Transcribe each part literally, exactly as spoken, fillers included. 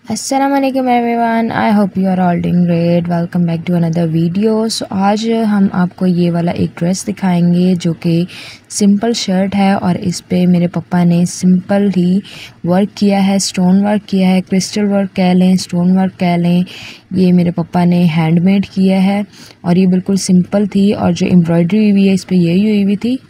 अस्सलामुअलैकुम everyone, I hope you are all doing great. Welcome back to another video. So आज हम आपको ये वाला एक ड्रेस दिखाएंगे जो कि सिंपल शर्ट है और इस पे मेरे पापा ने सिंपल ही वर्क किया है, स्टोन वर्क किया है, क्रिस्टल वर्क कह लें, स्टोन वर्क कह लें। ये मेरे पापा ने हैंडमेड किया है और ये बिल्कुल सिंपल थी और जो एम्ब्रॉयडरी हुई है इस पर यही हुई हुई थी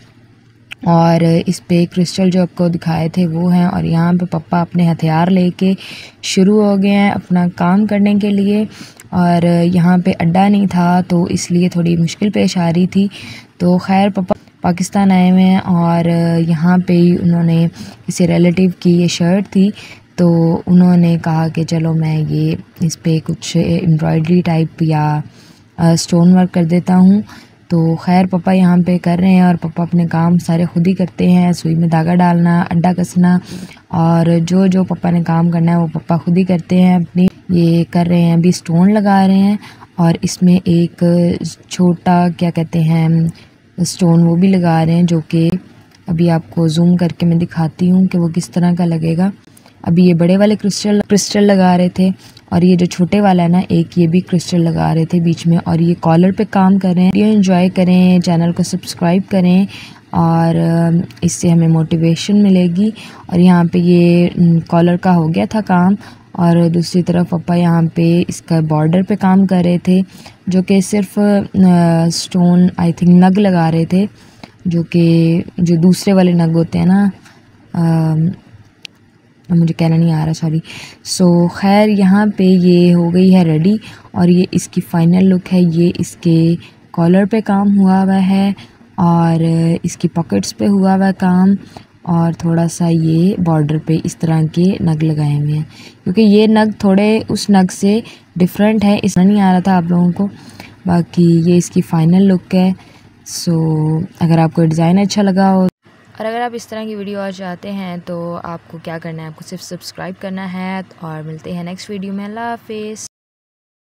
और इस पे क्रिस्टल जो आपको दिखाए थे वो हैं। और यहाँ पे पापा अपने हथियार लेके शुरू हो गए हैं अपना काम करने के लिए। और यहाँ पे अड्डा नहीं था तो इसलिए थोड़ी मुश्किल पेश आ रही थी। तो खैर पापा पाकिस्तान आए हुए हैं और यहाँ पे ही उन्होंने किसी रिलेटिव की ये शर्ट थी तो उन्होंने कहा कि चलो मैं ये इस पर कुछ एम्ब्रॉयडरी टाइप या स्टोन वर्क कर देता हूँ। तो खैर पापा यहाँ पे कर रहे हैं और पापा अपने काम सारे खुद ही करते हैं, सुई में धागा डालना, अड्डा कसना और जो जो पापा ने काम करना है वो पापा खुद ही करते हैं अपनी। ये कर रहे हैं, अभी स्टोन लगा रहे हैं और इसमें एक छोटा क्या कहते हैं स्टोन वो भी लगा रहे हैं जो कि अभी आपको जूम करके मैं दिखाती हूँ कि वो किस तरह का लगेगा। अभी ये बड़े वाले क्रिस्टल क्रिस्टल लगा रहे थे और ये जो छोटे वाला है ना एक ये भी क्रिस्टल लगा रहे थे बीच में। और ये कॉलर पे काम कर रहे हैं। वीडियो एंजॉय करें, चैनल को सब्सक्राइब करें और इससे हमें मोटिवेशन मिलेगी। और यहाँ पे ये कॉलर का हो गया था काम और दूसरी तरफ पापा यहाँ पे इसका बॉर्डर पे काम कर रहे थे जो कि सिर्फ स्टोन आई थिंक नग लगा रहे थे जो कि जो दूसरे वाले नग होते हैं ना, आ, मुझे कहना नहीं आ रहा, सॉरी। सो खैर यहाँ पे ये हो गई है रेडी और ये इसकी फ़ाइनल लुक है। ये इसके कॉलर पे काम हुआ हुआ है और इसकी पॉकेट्स पे हुआ हुआ काम और थोड़ा सा ये बॉर्डर पे इस तरह के नग लगाए हुए हैं क्योंकि ये नग थोड़े उस नग से डिफरेंट है, इस नहीं आ रहा था आप लोगों को। बाकी ये इसकी फ़ाइनल लुक है। सो अगर आपको डिज़ाइन अच्छा लगा हो और अगर आप इस तरह की वीडियो और चाहते हैं तो आपको क्या करना है, आपको सिर्फ सब्सक्राइब करना है। और मिलते हैं नेक्स्ट वीडियो में। अल्लाह हाफिज़।